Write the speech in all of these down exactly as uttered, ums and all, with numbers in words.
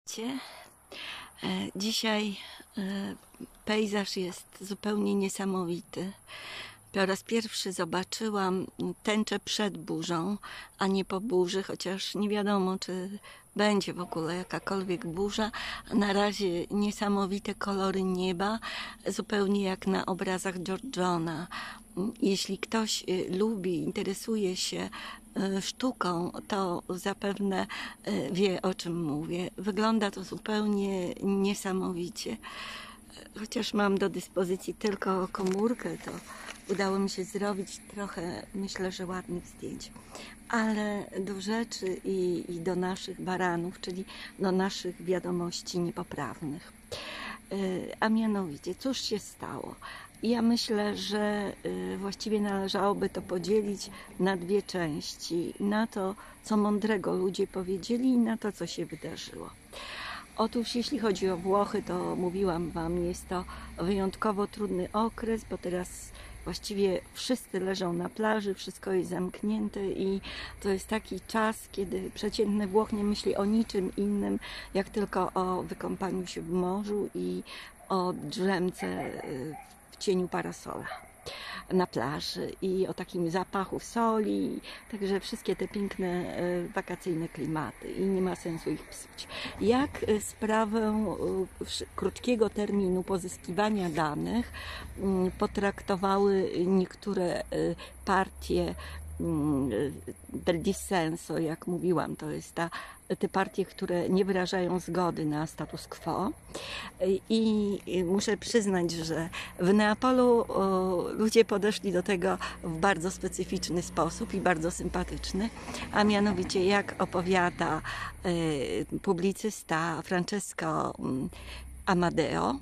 Cie- e, Dzisiaj e, pejzaż jest zupełnie niesamowity. Po raz pierwszy zobaczyłam tęczę przed burzą, a nie po burzy, chociaż nie wiadomo, czy będzie w ogóle jakakolwiek burza. Na razie niesamowite kolory nieba, zupełnie jak na obrazach Giorgiona. Jeśli ktoś lubi, interesuje się sztuką, to zapewne wie, o czym mówię. Wygląda to zupełnie niesamowicie. Chociaż mam do dyspozycji tylko komórkę, to udało mi się zrobić trochę, myślę, że ładnych zdjęć. Ale do rzeczy i, i do naszych baranów, czyli do naszych wiadomości niepoprawnych. A mianowicie, cóż się stało? Ja myślę, że właściwie należałoby to podzielić na dwie części. Na to, co mądrego ludzie powiedzieli, i na to, co się wydarzyło. Otóż jeśli chodzi o Włochy, to mówiłam Wam, jest to wyjątkowo trudny okres, bo teraz właściwie wszyscy leżą na plaży, wszystko jest zamknięte i to jest taki czas, kiedy przeciętny Włoch nie myśli o niczym innym, jak tylko o wykąpaniu się w morzu i o drzemce w cieniu parasola na plaży i o takim zapachu soli, także wszystkie te piękne wakacyjne klimaty i nie ma sensu ich psuć. Jak sprawę krótkiego terminu pozyskiwania danych potraktowały niektóre partie del dissenso, jak mówiłam, to jest ta, te partie, które nie wyrażają zgody na status quo. I muszę przyznać, że w Neapolu o, ludzie podeszli do tego w bardzo specyficzny sposób i bardzo sympatyczny, a mianowicie jak opowiada y, publicysta Francesco Amadeo,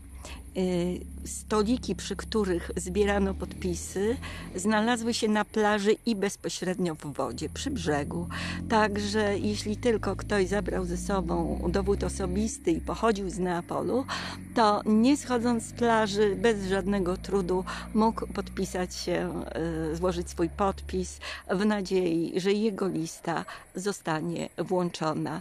stoliki, przy których zbierano podpisy, znalazły się na plaży i bezpośrednio w wodzie, przy brzegu. Także jeśli tylko ktoś zabrał ze sobą dowód osobisty i pochodził z Neapolu, to nie schodząc z plaży, bez żadnego trudu mógł podpisać się, złożyć swój podpis w nadziei, że jego lista zostanie włączona.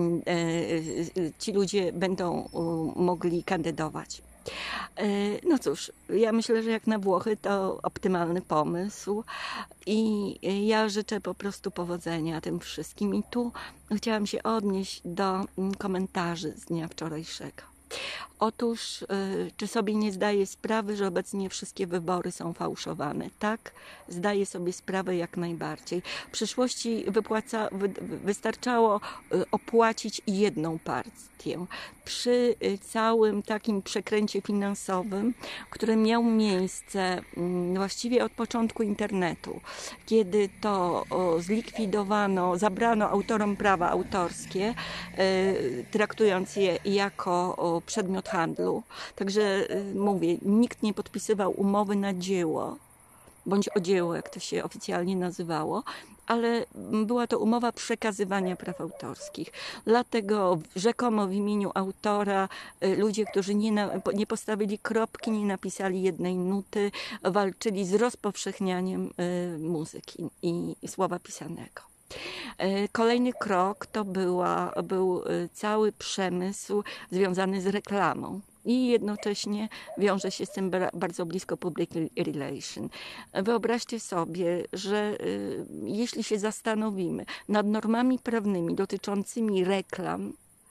Ci ludzie będą mogli kandydować. No cóż, ja myślę, że jak na Włochy to optymalny pomysł i ja życzę po prostu powodzenia tym wszystkim. I tu chciałam się odnieść do komentarzy z dnia wczorajszego. Otóż, czy sobie nie zdaję sprawy, że obecnie wszystkie wybory są fałszowane? Tak, zdaję sobie sprawę jak najbardziej. W przyszłości wypłaca, wy, wystarczało opłacić jedną partię. Przy całym takim przekręcie finansowym, który miał miejsce właściwie od początku internetu, kiedy to zlikwidowano, zabrano autorom prawa autorskie, traktując je jako przedmiot handlu. Także mówię, nikt nie podpisywał umowy na dzieło, bądź o dzieło, jak to się oficjalnie nazywało, ale była to umowa przekazywania praw autorskich. Dlatego rzekomo w imieniu autora ludzie, którzy nie, na, nie postawili kropki, nie napisali jednej nuty, walczyli z rozpowszechnianiem muzyki i słowa pisanego. Kolejny krok to była, był cały przemysł związany z reklamą i jednocześnie wiąże się z tym bardzo blisko public relation. Wyobraźcie sobie, że jeśli się zastanowimy nad normami prawnymi dotyczącymi reklam,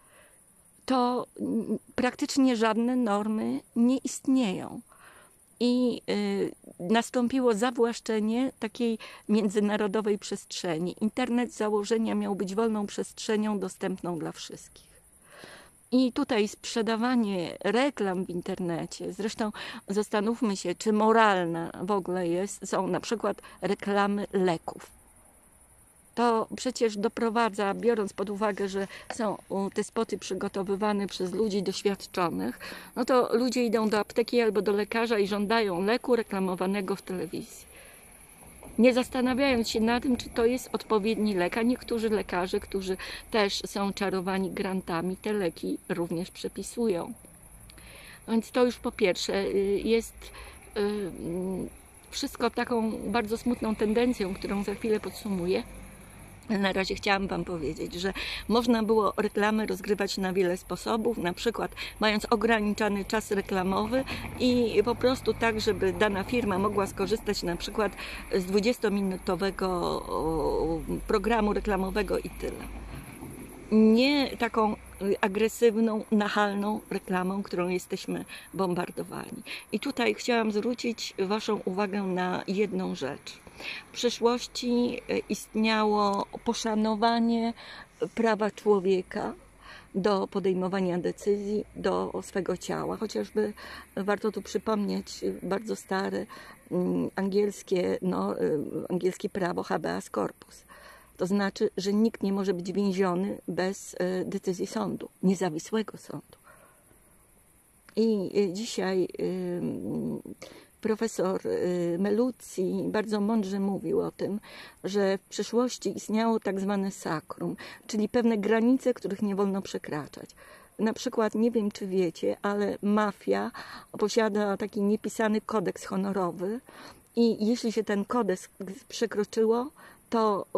to praktycznie żadne normy nie istnieją. I y, nastąpiło zawłaszczenie takiej międzynarodowej przestrzeni. Internet z założenia miał być wolną przestrzenią dostępną dla wszystkich. I tutaj sprzedawanie reklam w internecie, zresztą zastanówmy się, czy moralne w ogóle jest, są na przykład reklamy leków. To przecież doprowadza, biorąc pod uwagę, że są te spoty przygotowywane przez ludzi doświadczonych, no to ludzie idą do apteki albo do lekarza i żądają leku reklamowanego w telewizji, nie zastanawiając się nad tym, czy to jest odpowiedni lek. A niektórzy lekarze, którzy też są czarowani grantami, te leki również przepisują. Więc to już po pierwsze jest wszystko taką bardzo smutną tendencją, którą za chwilę podsumuję. Na razie chciałam Wam powiedzieć, że można było reklamy rozgrywać na wiele sposobów, na przykład mając ograniczony czas reklamowy i po prostu tak, żeby dana firma mogła skorzystać na przykład z dwudziestominutowego programu reklamowego i tyle. Nie taką agresywną, nachalną reklamą, którą jesteśmy bombardowani. I tutaj chciałam zwrócić Waszą uwagę na jedną rzecz. W przeszłości istniało poszanowanie prawa człowieka do podejmowania decyzji, do swego ciała. Chociażby warto tu przypomnieć bardzo stare angielskie, no, angielskie prawo habeas corpus. To znaczy, że nikt nie może być więziony bez decyzji sądu, niezawisłego sądu. I dzisiaj profesor Melucci bardzo mądrze mówił o tym, że w przeszłości istniało tak zwane sakrum, czyli pewne granice, których nie wolno przekraczać. Na przykład, nie wiem czy wiecie, ale mafia posiada taki niepisany kodeks honorowy i jeśli się ten kodeks przekroczyło, to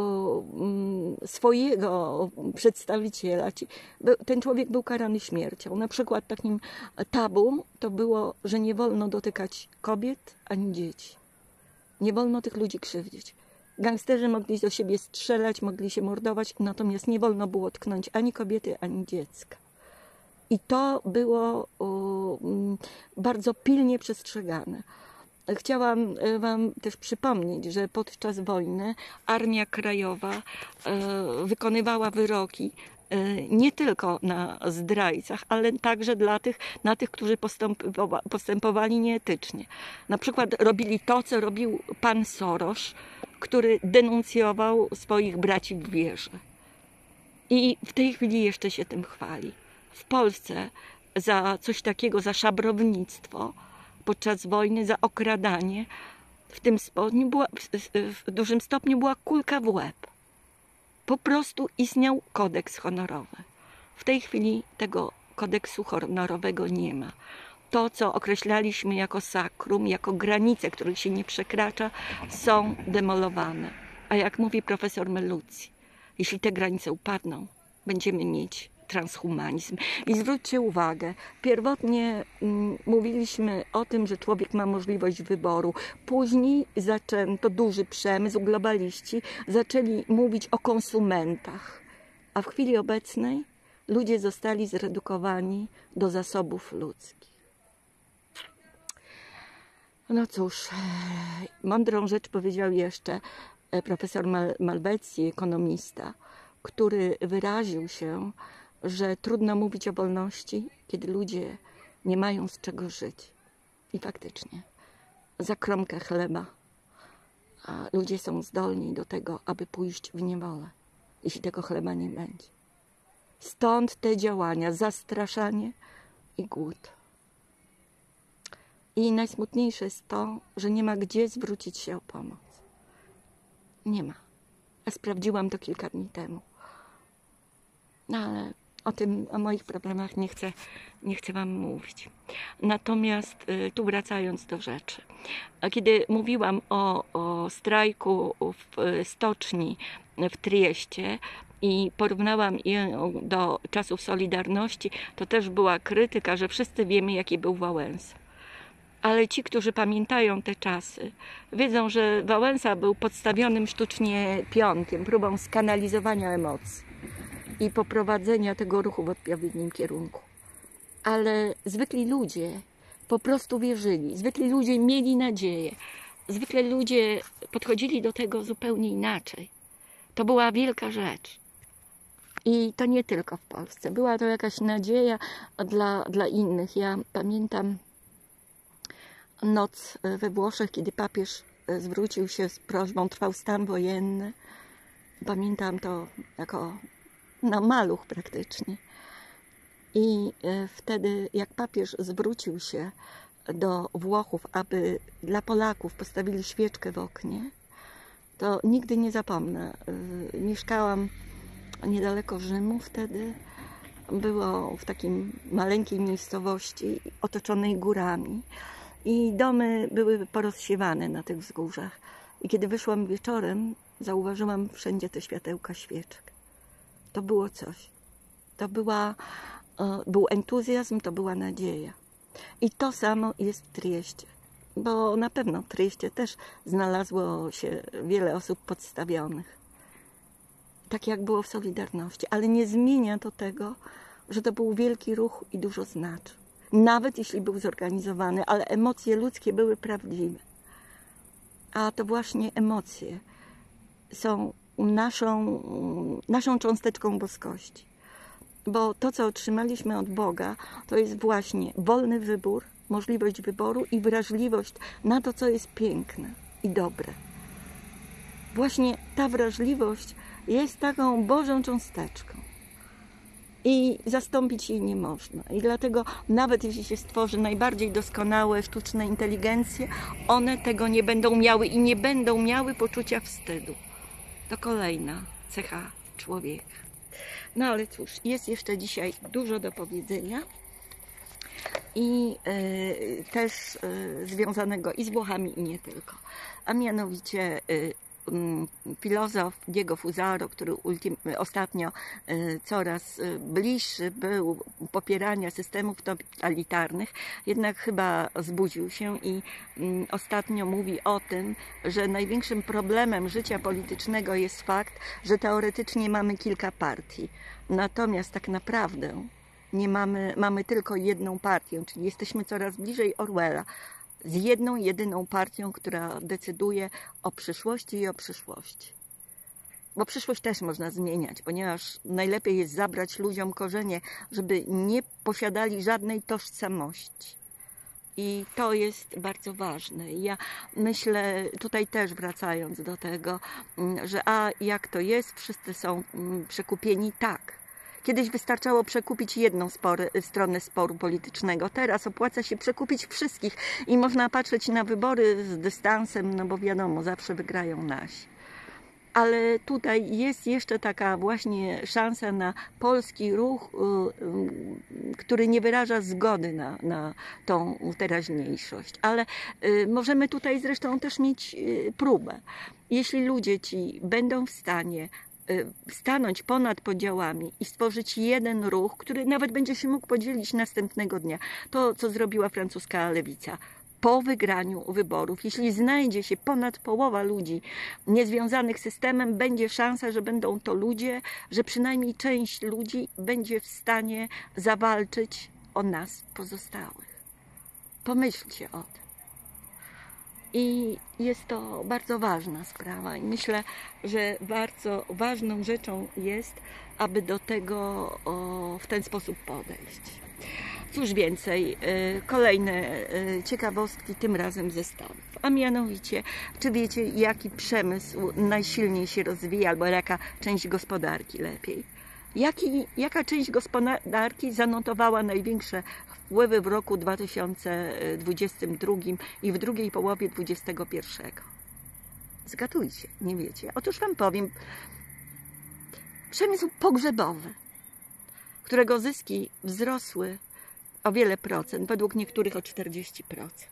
swojego przedstawiciela, ten człowiek był karany śmiercią. Na przykład takim tabu to było, że nie wolno dotykać kobiet ani dzieci. Nie wolno tych ludzi krzywdzić. Gangsterzy mogli do siebie strzelać, mogli się mordować, natomiast nie wolno było tknąć ani kobiety, ani dziecka. I to było bardzo pilnie przestrzegane. Chciałam Wam też przypomnieć, że podczas wojny Armia Krajowa wykonywała wyroki nie tylko na zdrajcach, ale także dla tych, na tych, którzy postępowali nieetycznie. Na przykład robili to, co robił pan Soros, który denuncjował swoich braci w wierze. I w tej chwili jeszcze się tym chwali. W Polsce za coś takiego, za szabrownictwo, podczas wojny, za okradanie, w tym stopniu była, w dużym stopniu była kulka w łeb. Po prostu istniał kodeks honorowy. W tej chwili tego kodeksu honorowego nie ma. To, co określaliśmy jako sakrum, jako granice, których się nie przekracza, są demolowane. A jak mówi profesor Melucci, jeśli te granice upadną, będziemy mieć transhumanizm. I zwróćcie uwagę, pierwotnie mm, mówiliśmy o tym, że człowiek ma możliwość wyboru. Później zaczęto, duży przemysł, globaliści zaczęli mówić o konsumentach. A w chwili obecnej ludzie zostali zredukowani do zasobów ludzkich. No cóż, mądrą rzecz powiedział jeszcze profesor Malvezzi, ekonomista, który wyraził się, że trudno mówić o wolności, kiedy ludzie nie mają z czego żyć. I faktycznie, za kromkę chleba a ludzie są zdolni do tego, aby pójść w niewolę, jeśli tego chleba nie będzie. Stąd te działania, zastraszanie i głód. I najsmutniejsze jest to, że nie ma gdzie zwrócić się o pomoc. Nie ma. Ja sprawdziłam to kilka dni temu. No ale o tym, o moich problemach nie chcę, nie chcę Wam mówić. Natomiast tu wracając do rzeczy. Kiedy mówiłam o, o strajku w stoczni w Trieście i porównałam je do czasów Solidarności, to też była krytyka, że wszyscy wiemy, jaki był Wałęsa. Ale ci, którzy pamiętają te czasy, wiedzą, że Wałęsa był podstawionym sztucznie pionkiem, próbą skanalizowania emocji i poprowadzenia tego ruchu w odpowiednim kierunku. Ale zwykli ludzie po prostu wierzyli, zwykli ludzie mieli nadzieję, zwykle ludzie podchodzili do tego zupełnie inaczej. To była wielka rzecz. I to nie tylko w Polsce. Była to jakaś nadzieja dla, dla innych. Ja pamiętam noc we Włoszech, kiedy papież zwrócił się z prośbą, trwał stan wojenny. Pamiętam to jako no, maluch praktycznie. I wtedy, jak papież zwrócił się do Włochów, aby dla Polaków postawili świeczkę w oknie, to nigdy nie zapomnę. Mieszkałam niedaleko Rzymu wtedy. Było w takim maleńkiej miejscowości otoczonej górami. I domy były porozsiewane na tych wzgórzach. I kiedy wyszłam wieczorem zauważyłam wszędzie te światełka świeczek. To było coś. To była, był entuzjazm, to była nadzieja. I to samo jest w Trieście. Bo na pewno w Trieście też znalazło się wiele osób podstawionych. Tak jak było w Solidarności. Ale nie zmienia to tego, że to był wielki ruch i dużo znaczy. Nawet jeśli był zorganizowany, ale emocje ludzkie były prawdziwe. A to właśnie emocje są naszą, naszą cząsteczką boskości. Bo to, co otrzymaliśmy od Boga, to jest właśnie wolny wybór, możliwość wyboru i wrażliwość na to, co jest piękne i dobre. Właśnie ta wrażliwość jest taką Bożą cząsteczką. I zastąpić jej nie można. I dlatego nawet jeśli się stworzy najbardziej doskonałe sztuczne inteligencje, one tego nie będą miały i nie będą miały poczucia wstydu. To kolejna cecha człowieka. No ale cóż, jest jeszcze dzisiaj dużo do powiedzenia i y, też y, związanego i z Włochami i nie tylko. A mianowicie y, filozof Diego Fusaro, który ultim, ostatnio y, coraz bliższy był popierania systemów totalitarnych, jednak chyba zbudził się i y, ostatnio mówi o tym, że największym problemem życia politycznego jest fakt, że teoretycznie mamy kilka partii, natomiast tak naprawdę nie mamy, mamy tylko jedną partię, czyli jesteśmy coraz bliżej Orwella, z jedną, jedyną partią, która decyduje o przyszłości i o przyszłości. Bo przyszłość też można zmieniać, ponieważ najlepiej jest zabrać ludziom korzenie, żeby nie posiadali żadnej tożsamości. I to jest bardzo ważne. Ja myślę, tutaj też wracając do tego, że a jak to jest, wszyscy są przekupieni, tak. Kiedyś wystarczało przekupić jedną spory, stronę sporu politycznego. Teraz opłaca się przekupić wszystkich i można patrzeć na wybory z dystansem, no bo wiadomo, zawsze wygrają nasi. Ale tutaj jest jeszcze taka właśnie szansa na polski ruch, który nie wyraża zgody na, na tą teraźniejszość. Ale możemy tutaj zresztą też mieć próbę. Jeśli ludzie ci będą w stanie stanąć ponad podziałami i stworzyć jeden ruch, który nawet będzie się mógł podzielić następnego dnia. To, co zrobiła francuska lewica. Po wygraniu wyborów, jeśli znajdzie się ponad połowa ludzi niezwiązanych z systemem, będzie szansa, że będą to ludzie, że przynajmniej część ludzi będzie w stanie zawalczyć o nas pozostałych. Pomyślcie o tym. I jest to bardzo ważna sprawa i myślę, że bardzo ważną rzeczą jest, aby do tego o, w ten sposób podejść. Cóż więcej, kolejne ciekawostki, tym razem ze Stanów. A mianowicie, czy wiecie, jaki przemysł najsilniej się rozwija, albo jaka część gospodarki lepiej? Jaki, jaka część gospodarki zanotowała największe wpływy w roku dwa tysiące dwudziestym drugim i w drugiej połowie dwudziestego pierwszego? Zgadujcie, nie wiecie. Otóż wam powiem, przemysł pogrzebowy, którego zyski wzrosły o wiele procent, według niektórych o czterdzieści procent.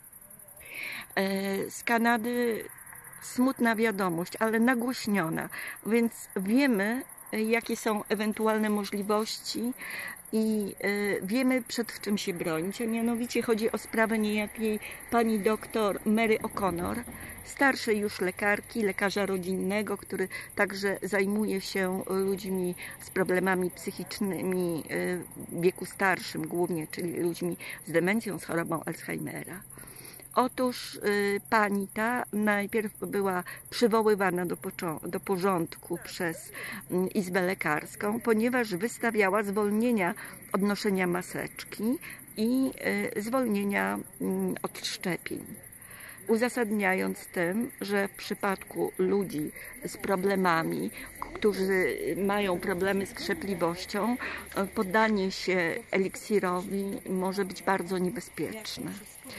Z Kanady smutna wiadomość, ale nagłośniona, więc wiemy, jakie są ewentualne możliwości i wiemy, przed czym się bronić. A mianowicie chodzi o sprawę niejakiej pani doktor Mary O'Connor, starszej już lekarki, lekarza rodzinnego, który także zajmuje się ludźmi z problemami psychicznymi w wieku starszym głównie, czyli ludźmi z demencją, z chorobą Alzheimera. Otóż y, pani ta najpierw była przywoływana do, do porządku przez y, Izbę Lekarską, ponieważ wystawiała zwolnienia od noszenia maseczki i y, zwolnienia y, od szczepień. Uzasadniając tym, że w przypadku ludzi z problemami, którzy mają problemy z krzepliwością, poddanie się eliksirowi może być bardzo niebezpieczne.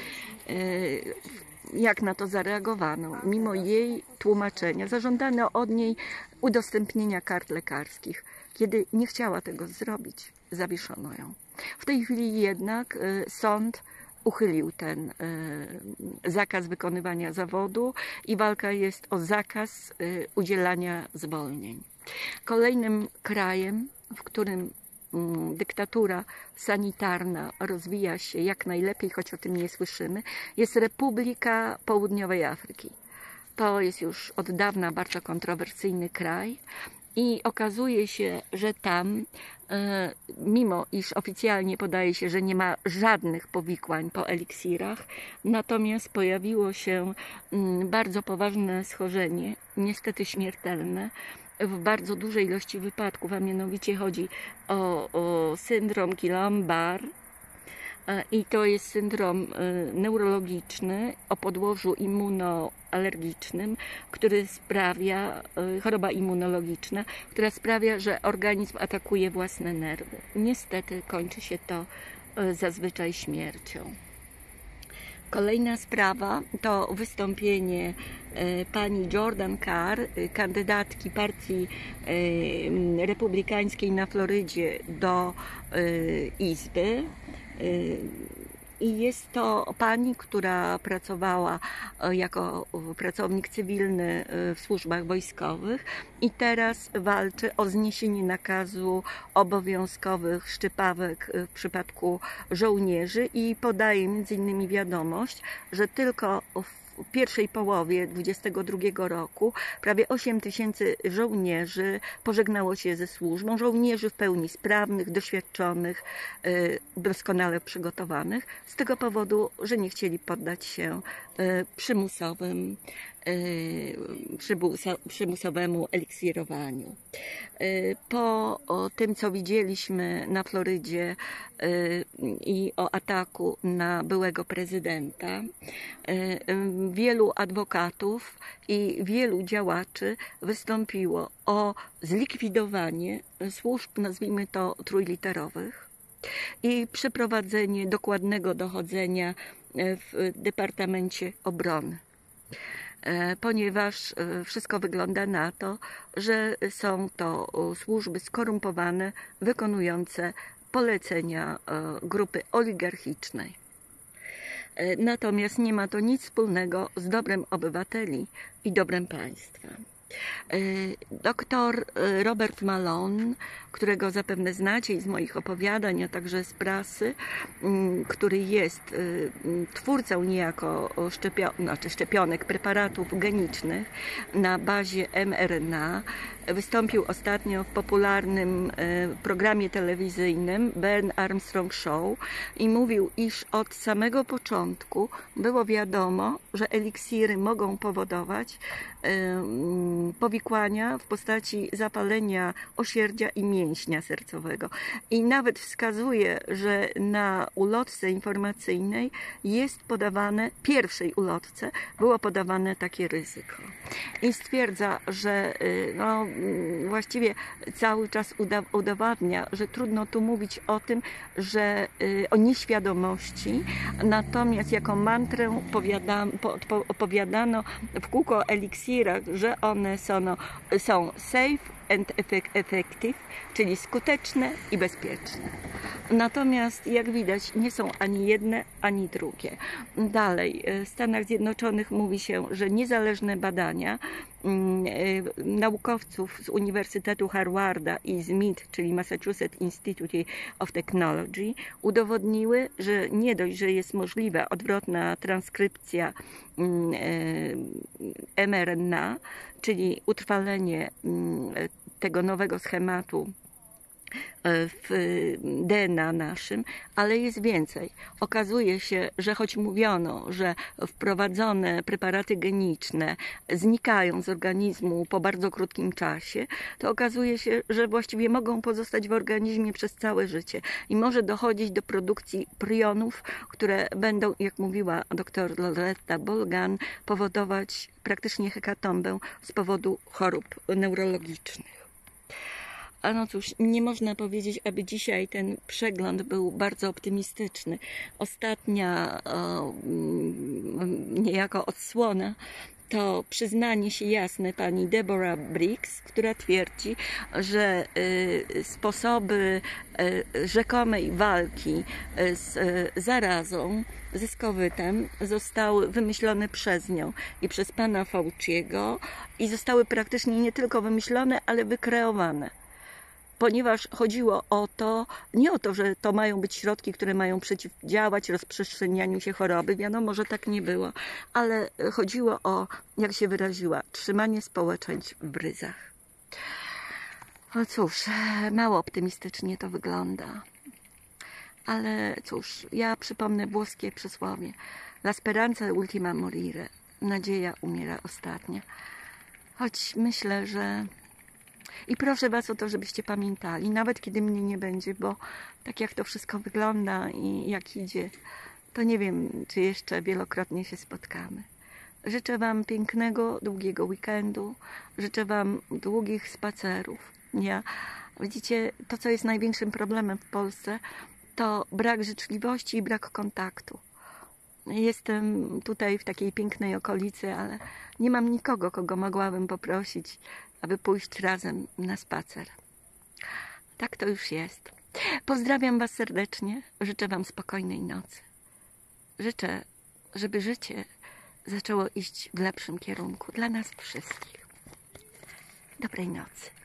Jak na to zareagowano? Mimo jej tłumaczenia zażądano od niej udostępnienia kart lekarskich. Kiedy nie chciała tego zrobić, zawieszono ją. W tej chwili jednak sąd uchylił ten zakaz wykonywania zawodu i walka jest o zakaz udzielania zwolnień. Kolejnym krajem, w którym dyktatura sanitarna rozwija się jak najlepiej, choć o tym nie słyszymy, jest Republika Południowej Afryki. To jest już od dawna bardzo kontrowersyjny kraj i okazuje się, że tam, mimo iż oficjalnie podaje się, że nie ma żadnych powikłań po eliksirach, natomiast pojawiło się bardzo poważne schorzenie, niestety śmiertelne, w bardzo dużej ilości wypadków, a mianowicie chodzi o, o syndrom Guillain-Barré i to jest syndrom neurologiczny o podłożu immunoalergicznym, który sprawia, choroba immunologiczna, która sprawia, że organizm atakuje własne nerwy. Niestety kończy się to zazwyczaj śmiercią. Kolejna sprawa to wystąpienie pani Jordan Carr, kandydatki partii republikańskiej na Florydzie do Izby. I jest to pani, która pracowała jako pracownik cywilny w służbach wojskowych i teraz walczy o zniesienie nakazu obowiązkowych szczepawek w przypadku żołnierzy i podaje między innymi wiadomość, że tylko w pierwszej połowie dwudziestego drugiego roku prawie osiem tysięcy żołnierzy pożegnało się ze służbą. Żołnierzy w pełni sprawnych, doświadczonych, doskonale przygotowanych, z tego powodu, że nie chcieli poddać się przymusowym, przymusowemu eliksirowaniu. Po tym, co widzieliśmy na Florydzie i o ataku na byłego prezydenta, wielu adwokatów i wielu działaczy wystąpiło o zlikwidowanie służb, nazwijmy to trójliterowych, i przeprowadzenie dokładnego dochodzenia w Departamencie Obrony, ponieważ wszystko wygląda na to, że są to służby skorumpowane, wykonujące polecenia grupy oligarchicznej. Natomiast nie ma to nic wspólnego z dobrem obywateli i dobrem państwa. Doktor Robert Malone, którego zapewne znacie z moich opowiadań, a także z prasy, który jest twórcą niejako szczepio- znaczy szczepionek, preparatów genicznych na bazie em er en a, wystąpił ostatnio w popularnym programie telewizyjnym Ben Armstrong Show i mówił, iż od samego początku było wiadomo, że eliksiry mogą powodować powikłania w postaci zapalenia osierdzia i mięśnia sercowego. I nawet wskazuje, że na ulotce informacyjnej jest podawane, pierwszej ulotce było podawane takie ryzyko. I stwierdza, że no, właściwie cały czas uda, udowadnia, że trudno tu mówić o tym, że o nieświadomości, natomiast jako mantrę powiada, po, po, opowiadano w kółko o eliksirach, że one są, no, są safe and effective, czyli skuteczne i bezpieczne. Natomiast jak widać nie są ani jedne, ani drugie. Dalej, w Stanach Zjednoczonych mówi się, że niezależne badania naukowców z Uniwersytetu Harvarda i z M I T, czyli Massachusetts Institute of Technology, udowodniły, że nie dość, że jest możliwa odwrotna transkrypcja em er en a, czyli utrwalenie tego nowego schematu w de en a naszym, ale jest więcej. Okazuje się, że choć mówiono, że wprowadzone preparaty geniczne znikają z organizmu po bardzo krótkim czasie, to okazuje się, że właściwie mogą pozostać w organizmie przez całe życie i może dochodzić do produkcji prionów, które będą, jak mówiła dr Loretta Bolgan, powodować praktycznie hekatombę z powodu chorób neurologicznych. A no cóż, nie można powiedzieć, aby dzisiaj ten przegląd był bardzo optymistyczny. Ostatnia o, niejako odsłona to przyznanie się jasne pani Deborah Briggs, która twierdzi, że y, sposoby y, rzekomej walki y, z y, zarazą, ze skowytem zostały wymyślone przez nią i przez pana Fauciego i zostały praktycznie nie tylko wymyślone, ale wykreowane. Ponieważ chodziło o to, nie o to, że to mają być środki, które mają przeciwdziałać rozprzestrzenianiu się choroby, wiadomo, że tak nie było, ale chodziło o, jak się wyraziła, trzymanie społeczeństw w ryzach. No cóż, mało optymistycznie to wygląda. Ale cóż, ja przypomnę włoskie przysłowie. La speranza ultima morire. Nadzieja umiera ostatnia. Choć myślę, że... I proszę was o to, żebyście pamiętali, nawet kiedy mnie nie będzie, bo tak jak to wszystko wygląda i jak idzie, to nie wiem, czy jeszcze wielokrotnie się spotkamy. Życzę wam pięknego, długiego weekendu. Życzę wam długich spacerów. Ja, widzicie, to co jest największym problemem w Polsce, to brak życzliwości i brak kontaktu. Jestem tutaj w takiej pięknej okolicy, ale nie mam nikogo, kogo mogłabym poprosić, aby pójść razem na spacer. Tak to już jest. Pozdrawiam was serdecznie. Życzę wam spokojnej nocy. Życzę, żeby życie zaczęło iść w lepszym kierunku dla nas wszystkich. Dobrej nocy.